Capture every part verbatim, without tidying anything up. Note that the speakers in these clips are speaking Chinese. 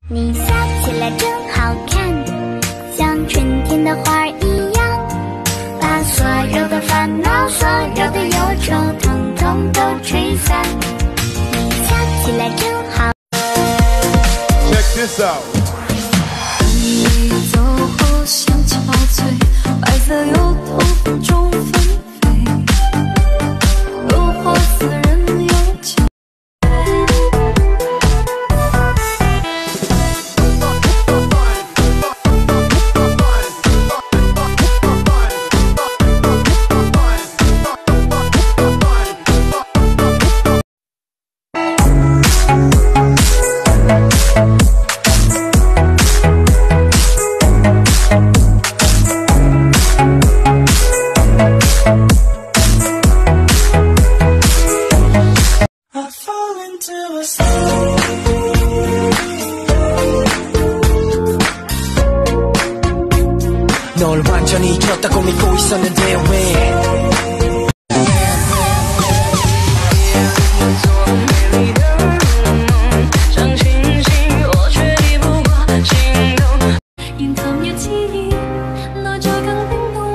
你笑起来真好看，像春天的花儿一样，把所有的烦恼、所有的忧愁，统统都吹散。你笑起来真好。 Check this out。 你走后，香气爆醉，白色油头风中纷飞，诱惑似人有情。 널 완전히 잊었다고 믿고 있었는데 왜 眼頭要熾熱，內在更冰凍。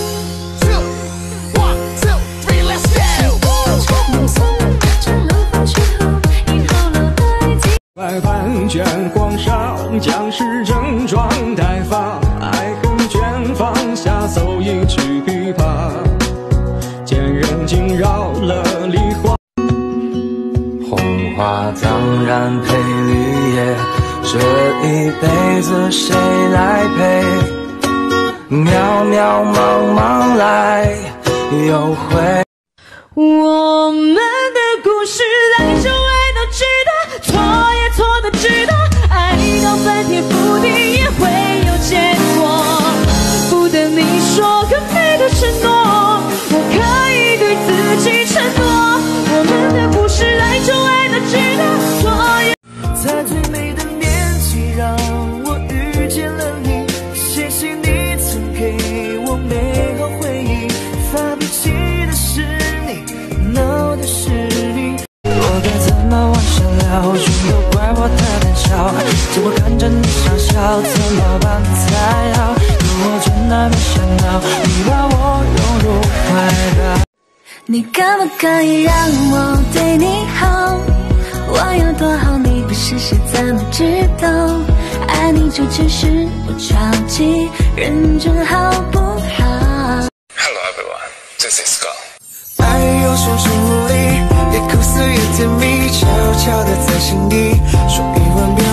外盘卷皇上，将士整装待发，爱恨卷放下，奏一曲琵琶，见人惊扰了梨花。 红花当然配绿叶，这一辈子谁来陪？渺渺茫茫来又回。 我们的故事来就爱到值得，错也错的值得，爱到翻天覆地也会有结果，不等你说个美的承诺，我可以对自己承诺。我们的故事来就爱到值得，错也。 在最美的年纪，让我遇见了你，谢谢你曾给我美好回忆，发脾气的是你，闹的是你，我该怎么往下聊？全都怪我太胆小，只我看着你傻笑，怎么办才好？可我真的没想到，你把我拥入怀抱。你可不可以让我对你好？我有多好，你不试试怎么知道？爱你就只是我超级认真，好不好 ？Hello everyone, this is Go。 爱有双重无力，也苦涩也甜蜜，悄悄地在心底说一万遍。